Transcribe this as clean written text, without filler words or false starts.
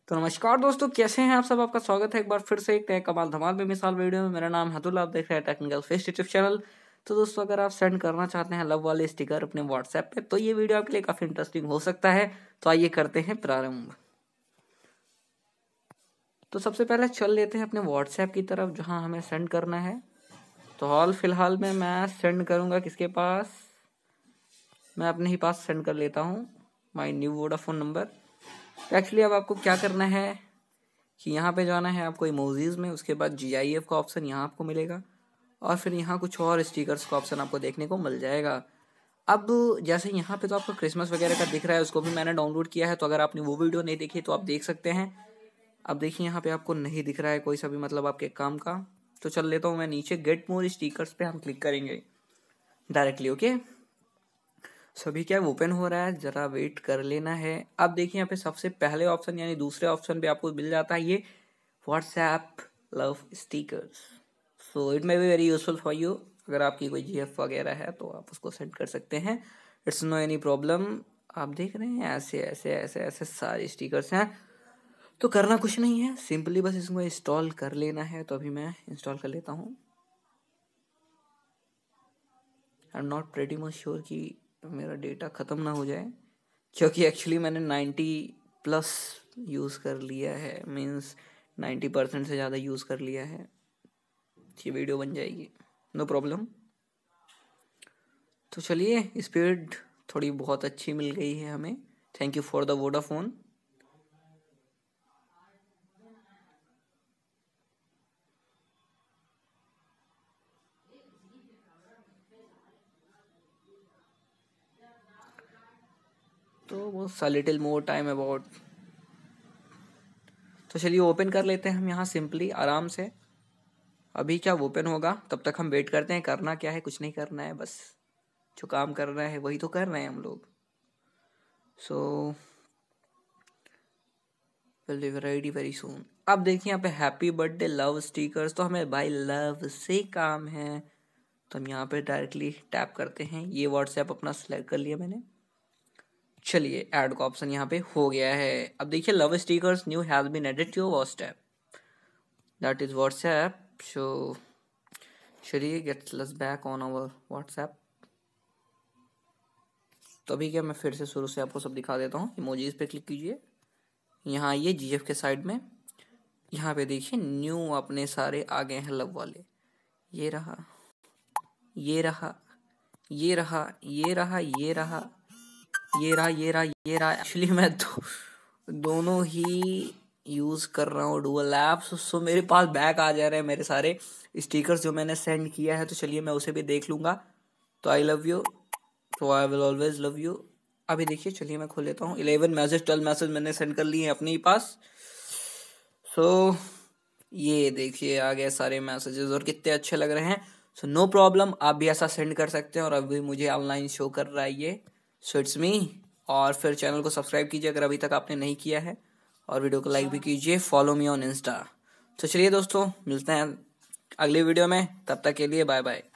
तो नमस्कार दोस्तों, कैसे हैं आप सब। आपका स्वागत है एक बार फिर से एक नए कमाल धमाल बेमिसाल वीडियो में। मेरा नाम है अतुल, आप देख रहे हैं टेक्निकल फेस्ट यूट्यूब चैनल। तो दोस्तों, अगर आप सेंड करना चाहते हैं लव वाले स्टिकर अपने व्हाट्सएप पे, तो ये वीडियो आपके लिए काफी इंटरेस्टिंग हो सकता है। तो आइए करते हैं प्रारंभ। तो सबसे पहले चल लेते हैं अपने व्हाट्सएप की तरफ जहाँ हमें सेंड करना है। तो हाल फिलहाल में मैं सेंड करूँगा किसके पास, मैं अपने ही पास सेंड कर लेता हूँ माई न्यू वोडाफोन नंबर। तो एक्चुअली अब आपको क्या करना है कि यहाँ पे जाना है आपको इमोजीज में, उसके बाद GIF का ऑप्शन यहाँ आपको मिलेगा और फिर यहाँ कुछ और स्टिकर्स का ऑप्शन आपको देखने को मिल जाएगा। अब जैसे यहाँ पे तो आपको क्रिसमस वगैरह का दिख रहा है, उसको भी मैंने डाउनलोड किया है। तो अगर आपने वो वीडियो नहीं देखी तो आप देख सकते हैं। अब देखिए यहाँ पे आपको नहीं दिख रहा है कोई सा भी मतलब आपके काम का। तो चल लेता हूँ मैं नीचे, गेट मोर स्टिकर्स पे हम क्लिक करेंगे डायरेक्टली। ओके, सभी क्या ओपन हो रहा है, जरा वेट कर लेना है। अब देखिए यहाँ पे सबसे पहले ऑप्शन यानी दूसरे ऑप्शन पे आपको मिल जाता है ये WhatsApp love stickers. So it may be very useful for you. अगर आपकी कोई GF वगैरह है तो आप उसको सेंड कर सकते हैं, इट्स नो एनी प्रॉब्लम। आप देख रहे हैं ऐसे ऐसे ऐसे ऐसे सारे स्टिकर्स हैं। तो करना कुछ नहीं है, सिंपली बस इसको इंस्टॉल कर लेना है। तो अभी मैं इंस्टॉल कर लेता हूँ। I am not pretty much sure कि मेरा डेटा ख़त्म ना हो जाए, क्योंकि एक्चुअली मैंने 90+ यूज़ कर लिया है, मीन्स 90% से ज़्यादा यूज़ कर लिया है। ये वीडियो बन जाएगी, नो प्रॉब्लम। तो चलिए, स्पीड थोड़ी बहुत अच्छी मिल गई है हमें। Thank you for the Vodafone. तो वो सा लिटिल मोर टाइम अबाउट। तो चलिए ओपन कर लेते हैं हम यहाँ सिंपली आराम से। अभी क्या ओपन होगा तब तक हम वेट करते हैं। करना क्या है, कुछ नहीं करना है, बस जो काम कर रहा है वही तो कर रहे हैं हम लोग। So will be ready very soon. अब देखिए यहाँ पे हैप्पी बर्थडे लव स्टिकर्स, तो हमें भाई लव से काम है। तो हम यहाँ पे डायरेक्टली टैप करते हैं। ये व्हाट्सएप अपना सिलेक्ट कर लिया मैंने। चलिए, ऐड का ऑप्शन यहाँ पे हो गया है। अब देखिए love stickers new has been added to your WhatsApp, that is WhatsApp. So चलिए gets let's back on our WhatsApp. तो अभी क्या मैं फिर से शुरू से आपको सब दिखा देता हूँ। इमोजीज पे क्लिक कीजिए, यहाँ आइए GF के साइड में। यहाँ पे देखिए न्यू अपने सारे आ गए हैं लव वाले। ये रहा, ये रहा, ये रहा, ये रहा, ये रहा, ये रहा, ये रहा, ये रहा। एक्चुअली मैं दोनों ही यूज कर रहा हूँ, डुअल ऐप्स। सो मेरे पास बैक आ जा रहे हैं मेरे सारे स्टिकर्स जो मैंने सेंड किया है। तो चलिए मैं उसे भी देख लूंगा। तो आई लव यू, तो I will always love you. अभी देखिए, चलिए मैं खोल लेता हूँ। 11 मैसेज 12 मैसेज मैंने सेंड कर लिए हैं अपने ही पास। सो ये देखिए आ गए सारे मैसेजेस और कितने अच्छे लग रहे हैं। सो नो प्रॉब्लम, आप भी ऐसा सेंड कर सकते हैं। और अभी मुझे ऑनलाइन शो कर रहा है ये। So it's me. और फिर चैनल को सब्सक्राइब कीजिए अगर अभी तक आपने नहीं किया है, और वीडियो को लाइक भी कीजिए। Follow me on Insta. तो चलिए दोस्तों, मिलते हैं अगली वीडियो में, तब तक के लिए बाय बाय।